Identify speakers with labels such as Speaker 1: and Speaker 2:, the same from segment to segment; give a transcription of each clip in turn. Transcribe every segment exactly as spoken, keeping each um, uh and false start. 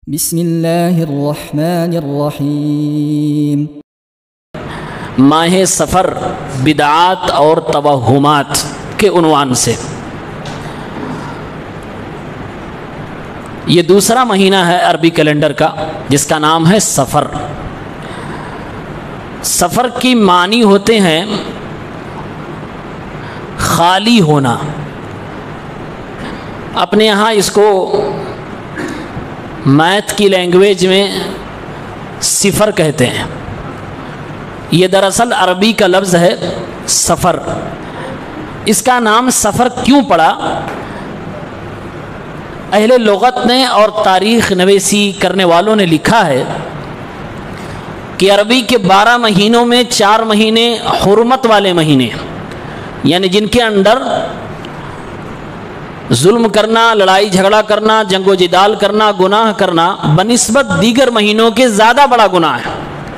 Speaker 1: بسم اللہ الرحمن الرحیم۔
Speaker 2: ماہ سفر بدعات اور توہمات کے عنوان سے یہ دوسرا مہینہ ہے عربی کیلنڈر کا جس کا نام ہے سفر۔ سفر کی معنی ہوتے ہیں خالی ہونا، اپنے یہاں اس کو میتھ کی لینگویج میں صفر کہتے ہیں۔ یہ دراصل عربی کا لفظ ہے سفر۔ اس کا نام سفر کیوں پڑا؟ اہل لغت نے اور تاریخ نویسی کرنے والوں نے لکھا ہے کہ عربی کے بارہ مہینوں میں چار مہینے حرمت والے مہینے، یعنی جن کے اندر ظلم کرنا، لڑائی جھگڑا کرنا، جنگ و جدال کرنا، گناہ کرنا بنسبت دیگر مہینوں کے زیادہ بڑا گناہ ہے۔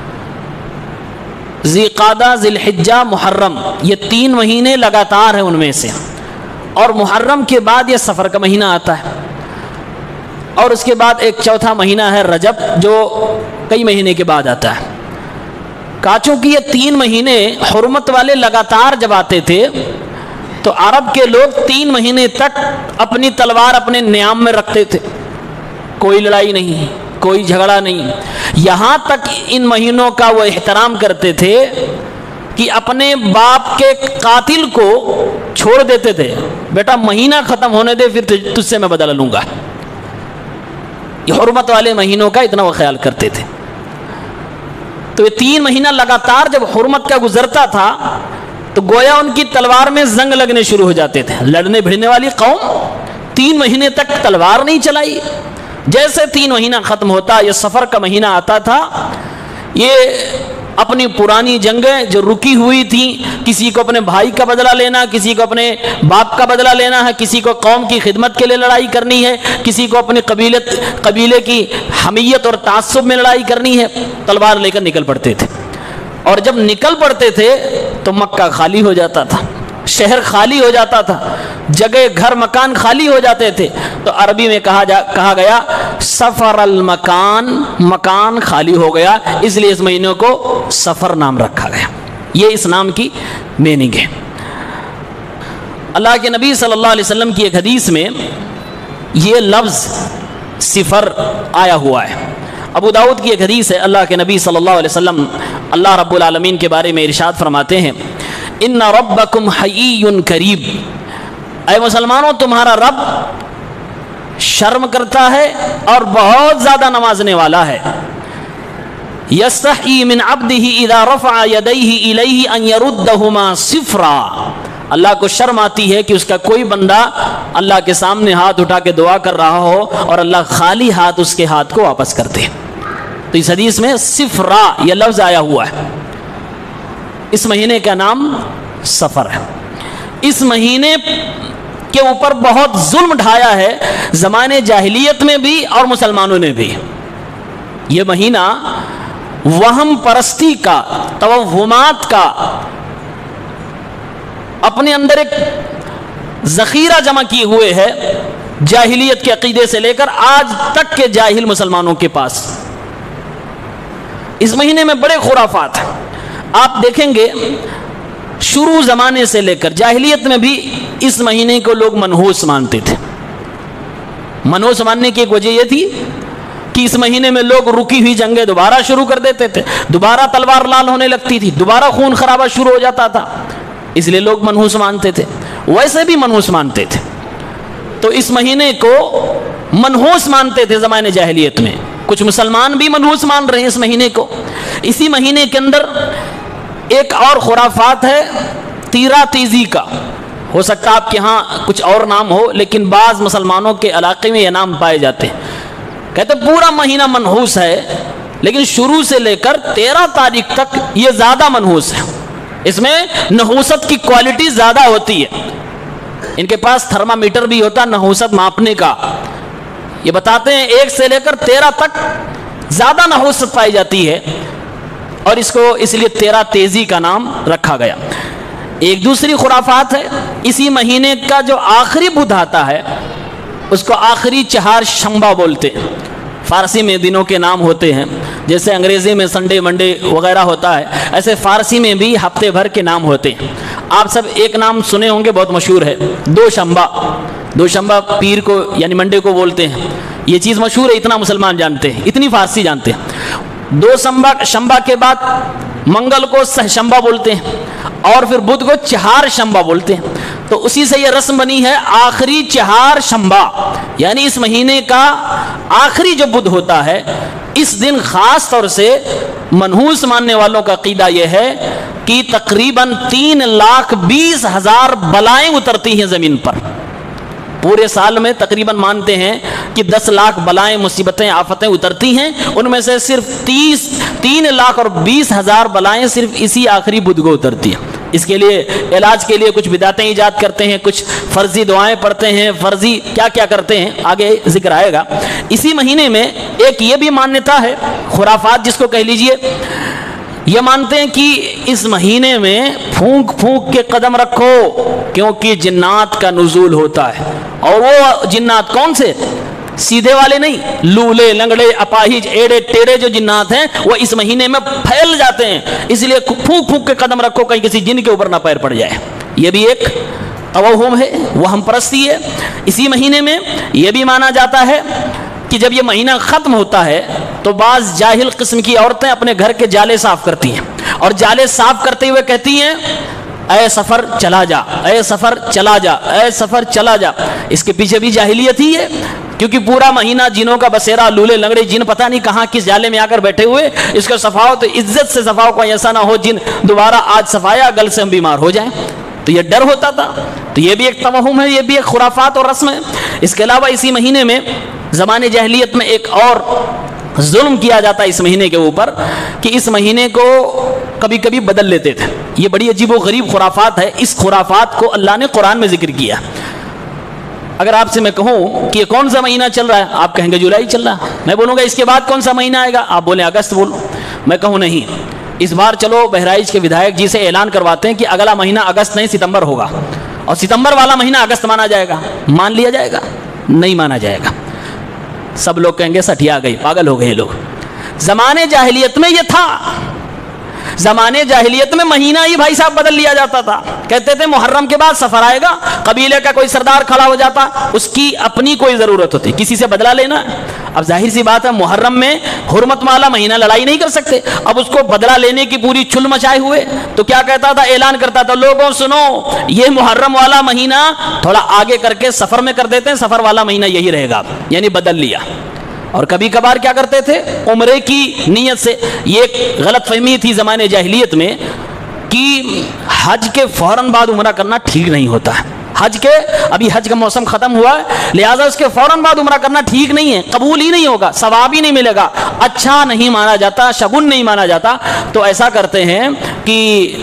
Speaker 2: ذی قعدہ، ذی الحجہ، محرم، یہ تین مہینے لگاتار ہیں ان میں سے، اور محرم کے بعد یہ سفر کا مہینہ آتا ہے، اور اس کے بعد ایک چوتھا مہینہ ہے رجب جو کئی مہینے کے بعد آتا ہے۔ کاچوں کی یہ تین مہینے حرمت والے لگاتار جب آتے تھے تو عرب کے لوگ تین مہینے تک اپنی تلوار اپنے نیام میں رکھتے تھے، کوئی لڑائی نہیں، کوئی جھگڑا نہیں، یہاں تک ان مہینوں کا وہ احترام کرتے تھے کہ اپنے باپ کے قاتل کو چھوڑ دیتے تھے، بیٹا مہینہ ختم ہونے دے پھر تجھ سے میں بدلہ لوں گا۔ یہ حرمت والے مہینوں کا اتنا وہ خیال کرتے تھے۔ تو یہ تین مہینہ لگاتار جب حرمت کا گزرتا تھا تو گویا ان کی تلوار میں زنگ لگنے شروع ہو جاتے تھے۔ لڑنے بھڑنے والی قوم تین مہینے تک تلوار نہیں چلائی۔ جیسے تین مہینہ ختم ہوتا، یہ سفر کا مہینہ آتا تھا، یہ اپنی پرانی جنگیں جو رکی ہوئی تھیں، کسی کو اپنے بھائی کا بدلہ لینا، کسی کو اپنے باپ کا بدلہ لینا ہے، کسی کو قوم کی خدمت کے لیے لڑائی کرنی ہے، کسی کو اپنی قبیلت قبیلے کی حمیت اور تعصب میں لڑائی کرنی ہے، تلوار لے کر نکل پڑتے تھے۔ اور جب نکل پڑتے تھے تو مکہ خالی ہو جاتا تھا، شہر خالی ہو جاتا تھا، جگہ گھر مکان خالی ہو جاتے تھے۔ تو عربی میں کہا جا کہا گیا سفر المکان، مکان خالی ہو گیا، اس لیے اس مہینے کو سفر نام رکھا گیا۔ یہ اس نام کی میننگ ہے۔ اللہ کے نبی صلی اللہ علیہ وسلم کی ایک حدیث میں یہ لفظ سفر آیا ہوا ہے۔ ابو داؤد کی ایک حدیث ہے، اللہ کے نبی صلی اللہ علیہ وسلم اللہ رب العالمین کے بارے میں ارشاد فرماتے ہیں، ان ربکم حیی کریم، اے مسلمانوں تمہارا رب شرم کرتا ہے اور بہت زیادہ نوازنے والا ہے۔ یستحیی من عبدہ اذا رفع یدیہ الیہ ان یردہما صفرا، اللہ کو شرم آتی ہے کہ اس کا کوئی بندہ اللہ کے سامنے ہاتھ اٹھا کے دعا کر رہا ہو اور اللہ خالی ہاتھ اس کے ہاتھ کو واپس کر دے۔ تو اس حدیث میں صفرا یہ لفظ آیا ہوا ہے۔ اس مہینے کا نام سفر ہے۔ اس مہینے کے اوپر بہت ظلم ڈھایا ہے زمانے جاہلیت میں بھی اور مسلمانوں نے بھی۔ یہ مہینہ وہم پرستی کا، توہمات کا، اپنے اندر ایک ذخیرہ جمع کیے ہوئے ہے جاہلیت کے عقیدے سے لے کر آج تک کے جاہل مسلمانوں کے پاس۔ اس مہینے میں بڑے خرافات ہیں۔ آپ دیکھیں گے شروع زمانے سے لے کر جاہلیت میں بھی اس مہینے کو لوگ منحوس مانتے تھے۔ منحوس ماننے کی ایک وجہ یہ تھی کہ اس مہینے میں لوگ رکی ہوئی جنگیں دوبارہ شروع کر دیتے تھے، دوبارہ تلوار لال ہونے لگتی تھی، دوبارہ خون خرابہ شروع ہو جاتا تھا، اس لیے لوگ منحوس مانتے تھے۔ ویسے بھی منحوس مانتے تھے، تو اس مہینے کو منحوس مانتے تھے زمانے جاہلیت میں۔ کچھ مسلمان بھی منحوس مان رہے ہیں اس مہینے کو۔ اسی مہینے کے اندر ایک اور خرافات ہے تیرا تیزی کا۔ ہو سکتا آپ کے ہاں کچھ اور نام ہو، لیکن بعض مسلمانوں کے علاقے میں یہ نام پائے جاتے ہیں۔ کہتے پورا مہینہ منحوس ہے، لیکن شروع سے لے کر تیرہ تاریخ تک یہ زیادہ منحوس ہے، اس میں نحوست کی کوالٹی زیادہ ہوتی ہے۔ ان کے پاس تھرما میٹر بھی ہوتا نحوست ماپنے کا۔ یہ بتاتے ہیں ایک سے لے کر تیرہ تک زیادہ نحوست پائی جاتی ہے، اور اس کو اس لیے تیرہ تیزی کا نام رکھا گیا۔ ایک دوسری خرافات ہے، اسی مہینے کا جو آخری بدھ آتا ہے اس کو آخری چہار شنبہ بولتے ہیں۔ فارسی میں دنوں کے نام ہوتے ہیں، جیسے انگریزی میں سنڈے منڈے وغیرہ ہوتا ہے، ایسے فارسی میں بھی ہفتے بھر کے نام ہوتے ہیں۔ آپ سب ایک نام سنے ہوں گے، بہت مشہور ہے، دو شنبہ۔ دو شنبہ پیر کو یعنی منڈے کو بولتے ہیں، یہ چیز مشہور ہے، اتنا مسلمان جانتے ہیں، اتنی فارسی جانتے ہیں۔ دو شنبہ شنبہ کے بعد منگل کو سہ شنبہ بولتے ہیں، اور پھر بدھ کو چہار شنبہ بولتے ہیں۔ تو اسی سے یہ رسم بنی ہے، آخری چہار شنبہ یعنی اس مہینے کا آخری جو بدھ ہوتا ہے، اس دن خاص طور سے منحوس ماننے والوں کا عقیدہ یہ ہے کہ تقریباً تین لاکھ بیس ہزار بلائیں اترتی ہیں زمین پر۔ پورے سال میں تقریباً مانتے ہیں کہ دس لاکھ بلائیں، مصیبتیں، آفتیں اترتی ہیں، ان میں سے صرف تیس تین لاکھ اور بیس ہزار بلائیں صرف اسی آخری بدھ کو اترتی ہیں۔ اس کے لیے علاج کے لیے کچھ بدعتیں ایجاد کرتے ہیں، کچھ فرضی دعائیں پڑھتے ہیں، فرضی کیا کیا کرتے ہیں، آگے ذکر آئے گا۔ اسی مہینے میں ایک یہ بھی مانیتا ہے، خرافات جس کو کہہ لیجئے، یہ مانتے ہیں کہ اس مہینے میں پھونک پھونک کے قدم رکھو، کیونکہ جنات کا نزول ہوتا ہے۔ اور وہ جنات کون سے؟ سیدھے والے نہیں، لولے، لنگڑے، اپاہج، ایڑے ٹیڑے جو جنات ہیں وہ اس مہینے میں پھیل جاتے ہیں، اس لیے پھونک پھونک کے قدم رکھو، کہیں کسی جن کے اوپر نہ پیر پڑ جائے۔ یہ بھی ایک توہم ہے، وہ ہم پرستی ہے۔ اسی مہینے میں یہ بھی مانا جاتا ہے کہ جب یہ مہینہ ختم ہوتا ہے تو بعض جاہل قسم کی عورتیں اپنے گھر کے جالے صاف کرتی ہیں، اور جالے صاف کرتے ہوئے کہتی ہیں اے سفر چلا جا، اے سفر چلا جا، اے سفر چلا جا۔ اس کے پیچھے بھی جاہلیت ہی ہے، کیونکہ پورا مہینہ جنوں کا بسیرا، لولے لنگڑے جن پتہ نہیں کہاں کس جالے میں آ کر بیٹھے ہوئے، اس کا صفاؤ تو عزت سے صفاؤ کو ایسا نہ ہو جن دوبارہ آج صفایا گل سے ہم بیمار ہو جائیں۔ تو یہ ڈر ہوتا تھا، تو یہ بھی ایک توہم ہے، یہ بھی ایک خرافات اور رسم ہے۔ اس کے علاوہ اسی مہینے میں زمانے جاہلیت میں ایک اور ظلم کیا جاتا ہے اس مہینے کے اوپر، کہ اس مہینے کو کبھی کبھی بدل لیتے تھے۔ یہ بڑی عجیب و غریب خرافات ہے، اس خرافات کو اللہ نے قرآن میں ذکر کیا۔ اگر آپ سے میں کہوں کہ یہ کون سا مہینہ چل رہا ہے، آپ کہیں گے جولائی چل رہا ہے۔ میں بولوں گا اس کے بعد کون سا مہینہ آئے گا، آپ بولیں اگست بولو۔ میں کہوں نہیں، اس بار چلو بہرائچ کے ودھائک جی سے اعلان کرواتے ہیں کہ اگلا مہینہ اگست نہیں ستمبر ہوگا، اور ستمبر والا مہینہ اگست مانا جائے گا۔ مان لیا جائے گا؟ نہیں مانا جائے گا۔ سب لوگ کہیں گے سٹیا گئی، پاگل ہو گئے لوگ۔ زمانے جاہلیت میں یہ تھا، زمانے جاہلیت میں مہینہ ہی بھائی صاحب بدل لیا جاتا تھا۔ کہتے تھے محرم کے بعد سفر آئے گا، قبیلے کا کوئی سردار کھڑا ہو جاتا، اس کی اپنی کوئی ضرورت ہوتی، کسی سے بدلہ لینا۔ اب ظاہر سی بات ہے، محرم میں حرمت والا مہینہ لڑائی نہیں کر سکتے، اب اس کو بدلہ لینے کی پوری چل مچائے ہوئے، تو کیا کہتا تھا، اعلان کرتا تھا لوگوں سنو، یہ محرم والا مہینہ تھوڑا آگے کر کے سفر میں کر دیتے ہیں، سفر والا مہینہ یہی رہے گا، یعنی بدل لیا۔ اور کبھی کبھار کیا کرتے تھے، عمرے کی نیت سے، یہ ایک غلط فہمی تھی زمانے جاہلیت میں کہ حج کے فوراً بعد عمرہ کرنا ٹھیک نہیں ہوتا ہے۔ حج کے ابھی حج کا موسم ختم ہوا ہے، لہٰذا اس کے فوراً بعد عمرہ کرنا ٹھیک نہیں ہے، قبول ہی نہیں ہوگا، ثواب ہی نہیں ملے گا، اچھا نہیں مانا جاتا، شگن نہیں مانا جاتا۔ تو ایسا کرتے ہیں کہ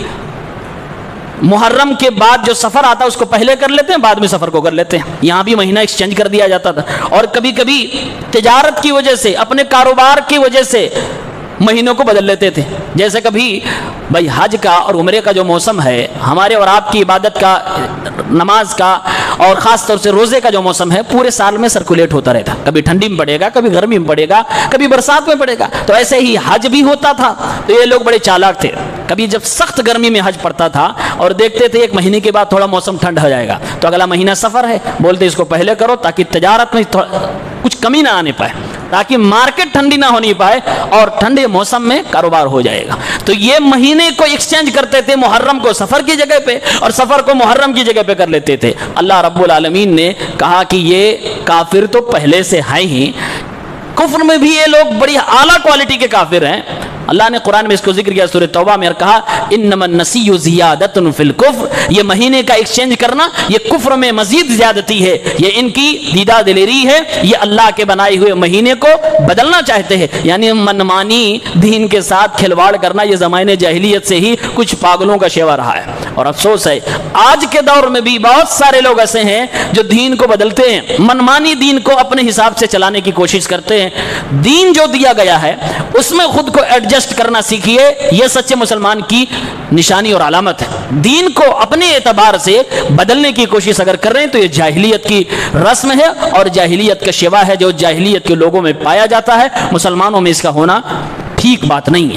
Speaker 2: محرم کے بعد جو سفر آتا ہے اس کو پہلے کر لیتے ہیں، بعد میں سفر کو کر لیتے ہیں۔ یہاں بھی مہینہ ایکسچینج کر دیا جاتا تھا، اور کبھی کبھی تجارت کی وجہ سے، اپنے کاروبار کی وجہ سے مہینوں کو بدل لیتے تھے۔ جیسے کبھی بھائی حج کا اور عمرے کا جو موسم ہے، ہمارے اور آپ کی عبادت کا، نماز کا، اور خاص طور سے روزے کا جو موسم ہے، پورے سال میں سرکولیٹ ہوتا رہتا، کبھی ٹھنڈی میں پڑے گا، کبھی گرمی میں پڑے گا، کبھی برسات میں پڑے گا۔ تو ایسے ہی حج بھی ہوتا تھا، تو یہ لوگ بڑے چالاک تھے۔ کبھی جب سخت گرمی میں حج پڑتا تھا اور دیکھتے تھے ایک مہینے کے بعد تھوڑا موسم ٹھنڈ ہو جائے گا، تو اگلا مہینہ سفر ہے، بولتے اس کو پہلے کرو تاکہ تجارت میں کچھ کمی نہ آنے پائے، تاکہ مارکیٹ ٹھنڈی نہ ہونی پائے، اور ٹھنڈے موسم میں کاروبار ہو جائے گا۔ تو یہ مہینے کو ایکسچینج کرتے تھے، محرم کو سفر کی جگہ پہ اور سفر کو محرم کی جگہ پہ کر لیتے تھے۔ اللہ رب العالمین نے کہا کہ یہ کافر تو پہلے سے ہیں ہی، کفر میں بھی یہ لوگ بڑی اعلیٰ کوالٹی کے کافر ہیں۔ اللہ نے قرآن میں اس کو ذکر کیا سورہ توبہ میں، اور کہا انما النسیء زیادۃ فی الکفر، یہ مہینے کا ایکسچینج کرنا یہ کفر میں مزید زیادتی ہے، یہ ان کی دیدہ دلیری ہے، یہ اللہ کے بنائے ہوئے مہینے کو بدلنا چاہتے ہیں، یعنی منمانی دین کے ساتھ کھلواڑ کرنا، یہ زمانے جاہلیت سے ہی کچھ پاگلوں کا شیوا رہا ہے۔ اور افسوس ہے آج کے دور میں بھی بہت سارے لوگ ایسے ہیں جو دین کو بدلتے ہیں، منمانی دین کو اپنے حساب سے چلانے کی کوشش کرتے ہیں۔ دین جو دیا گیا ہے اس میں خود کو ایڈجسٹ کرنا سیکھیے، یہ سچے مسلمان کی نشانی اور علامت ہے۔ دین کو اپنے اعتبار سے بدلنے کی کوشش اگر کر رہے ہیں تو یہ جاہلیت کی رسم ہے اور جاہلیت کا شیوا ہے جو جاہلیت کے لوگوں میں پایا جاتا ہے، مسلمانوں میں اس کا ہونا ٹھیک بات نہیں ہے۔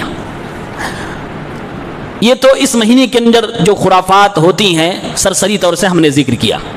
Speaker 2: یہ تو اس مہینے کے اندر جو خرافات ہوتی ہیں سرسری طور سے ہم نے ذکر کیا۔